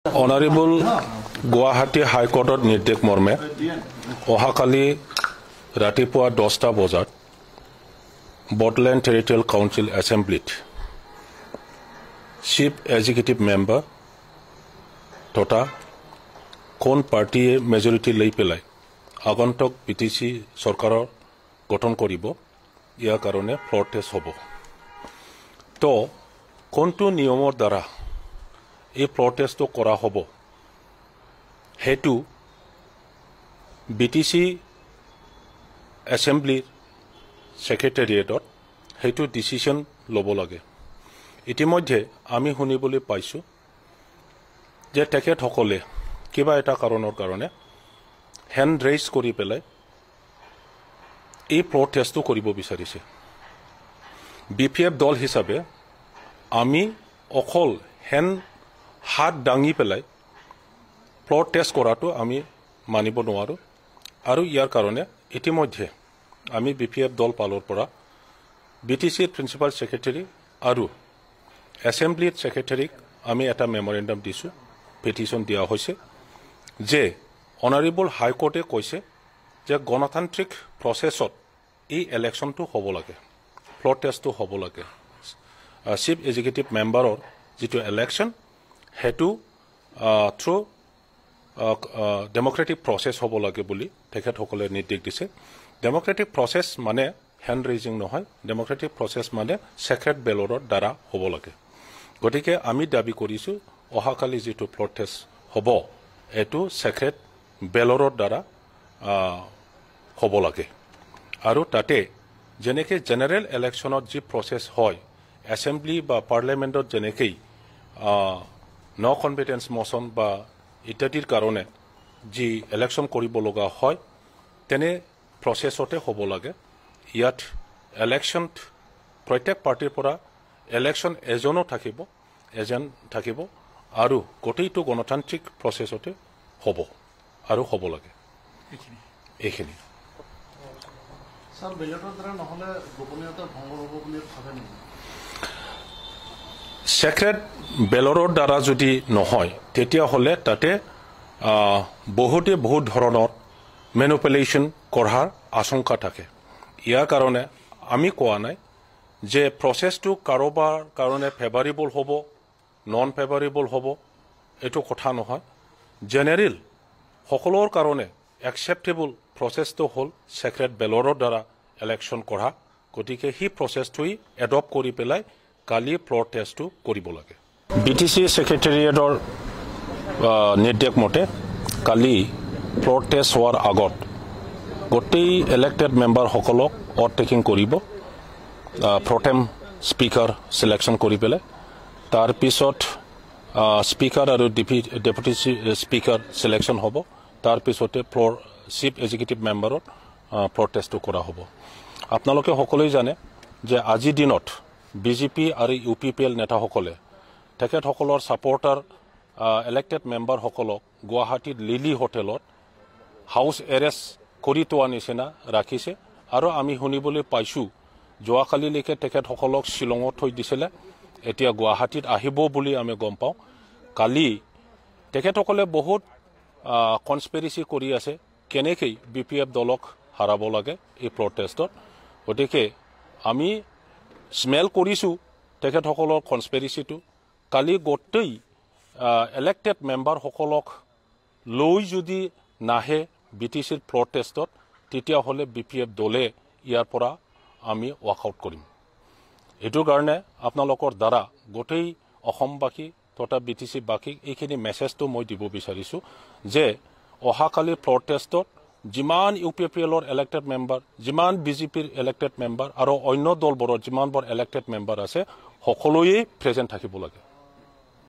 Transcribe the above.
Honorable Guwahati High Court Nirdesh Morme, Ohakali Ratipua Dosta Bozat, Boardland Territorial Council Assembly, Chief Executive Member, Tota, Kon Party Majority Lei Pelai, Agontok PTC Sorkaro Goton Koribo, Ia Karone Protest Hobo. To, Kontu Niomor Dara. এই প্ৰটেষ্টটো কৰা হ'ব হেতু BTC এসেম্বলিৰ সেক্ৰেটাৰিয়েটত হেতু decision ল'ব লাগে ইতিমধ্যে আমি শুনিবলৈ পাইছো যে তেখেতসকলে কিবা এটা কাৰণৰ কাৰণে হ্যান্ড ৰেইজ কৰি পেলাই এই প্ৰটেষ্টটো কৰিব বিচাৰিছে বিপিএফ দল হিচাপে আমি অকল হ্যান্ড হাত দাঙি পেলাই প্ৰটেষ্ট কৰাটো আমি মানিব নোৱাৰো আৰু ইয়াৰ কাৰণে ইতিমধ্যে আমি বিপিএফ দল পালৰ পৰা বিটিসি প্ৰিন্সিপাল সেক্ৰেটাৰি আৰু এসেম্বলিৰ সেক্ৰেটাৰিক আমি এটা মেমৰেন্ডাম দিছো পিটিশন দিয়া হৈছে যে অনাৰেবল হাই কোৰ্টে কৈছে যে গণতান্ত্ৰিক প্ৰচেছত এই ইলেকশ্যনটো হ'ব লাগে প্ৰটেষ্টটো হ'ব লাগে চিফ এক্সিকিউটিভ মেম্বাৰৰ যেটো ইলেকশ্যন হেতু থ্ৰু ডেমোক্ৰেটিক প্ৰচেছ হ'ব লাগে বুলি তেখেতসকলে নিৰ্দেশ দিছে ডেমোক্ৰেটিক প্ৰচেছ মানে হ্যান্ড ৰেইজিং নহয় ডেমোক্ৰেটিক প্ৰচেছ মানে সেক্ৰেট বেলৰৰ দ্বাৰা হ'ব লাগে গতিকে আমি দাবী কৰিছো অহাকালি যেটো প্ৰটেষ্ট হ'ব এটো সেক্ৰেট বেলৰৰ দ্বাৰা হ'ব লাগে আৰু তাতে যেনেকে জেনাৰেল ইলেকশ্যনত যি প্ৰচেছ হয় এসেম্বলি বা পাৰ্লিমেন্টত যেনেকৈ নো কনফিডেন্স মোশন বা ইত্যাদিৰ কাৰণে যি ইলেকশ্যন কৰিব লগা হয় তেনে প্ৰচেছতে হ'ব লাগে ইয়াত ইলেকশ্যন প্ৰত্যেক পাৰ্টিৰ পৰা ইলেকশ্যন এজনো থাকিব আৰু গোটেইটো গণতান্ত্ৰিক প্ৰচেছতে হ'ব আৰু হ'ব লাগে এইখিনি স্যার বেলটৰ দ্বাৰা নহলে গোপনীয়তা ভংগ হ'ব বুলি ভাবে নেকি সেক্ৰেট বেলৰৰ দ্বাৰা যদি নহয় তেতিয়া হলে তাতে বহুত ধৰণৰ ম্যানিপুলেশন কৰাৰ আশংকা থাকে ইয়াৰ কাৰণে আমি কোৱা নাই যে প্ৰচেছটো কাৰোবাৰ কাৰণে ফেভাৰেবল হ'ব নন ফেভাৰেবল হ'ব এটো কথা নহয় জেনাৰেল সকলোৰ কাৰণে একসেপ্টেবল প্ৰচেছটো হল সেক্ৰেট বেলৰৰ দ্বাৰা ইলেকশ্যন কৰা গতিকে হি প্ৰচেছটোই এডপ্ট কৰি পেলাই কালি প্ৰটেষ্টটো কৰিব লাগে বিটিসি সেক্ৰেটাৰিয়েটৰ নিৰ্দেশ মতে কালি প্ৰটেষ্ট হোৱাৰ আগত গোটেই ইলেক্টেড মেম্বাৰ সকলক অভাৰটেকিং কৰিব প্ৰটেম স্পিকাৰ সিলেকশ্যন কৰি পেলাই তাৰ পিছত স্পিকাৰ আৰু ডেপুটি স্পিকাৰ সিলেকশ্যন হ'ব তাৰ পিছতে চিফ এক্সিকিউটিভ মেম্বাৰৰ প্ৰটেষ্টটো কৰা হ'ব আপোনালোকে সকলোৱে জানে যে আজি দিনত বিজেপি আৰু ইউপিপিএল নেতাসকলে তেখেতসকলৰ সাপোৰ্টাৰ ইলেক্টেড মেম্বাৰ সকলক গুৱাহাটীৰ লিলি হোটেলত হাউস এৰেষ্ট কৰি তোৱা নিচিনা ৰাখিছে আৰু আমি শুনিবলৈ পাইছো যোৱাকালিলৈকে তেখেতসকলক শিলঙত থৈ দিছিলে এতিয়া গুৱাহাটীত আহিব বুলি আমি গম পাওঁ কালি তেখেতসকলে বহুত কনস্পিৰেসি কৰি আছে কেনেকৈ বিপিএফ দলক হাৰাব লাগে এই প্ৰটেষ্টত গতিকে আমি স্মেল কৰিছো তেখেতসকলৰ কনস্পিৰেসিটো কালি গোটেই ইলেক্টেড মেম্বাৰ সকলক লৈ যদি নাহে বিটিসিৰ প্ৰটেষ্টত তেতিয়া হলে বিপিএফ দলে ইয়াৰ পৰা আমি ৱাকআউট কৰিম এটো কাৰণে আপোনালোকৰ দ্বাৰা গোটেই অসমবাসী তথা বিটিসি বাকি এইখিনি মেছেজটো মই দিব বিচাৰিছো যে অহাকালি প্ৰটেষ্টত যিমান ইউপিপিএলৰ ইলেক্টেড মেম্বাৰ যিমান বিজেপিৰ ইলেক্টেড মেম্বাৰ আৰু অন্য দলবোৰৰ যিমানবোৰ ইলেক্টেড মেম্বাৰ আছে সকলোৱে প্ৰেজেন্ট থাকিব লাগে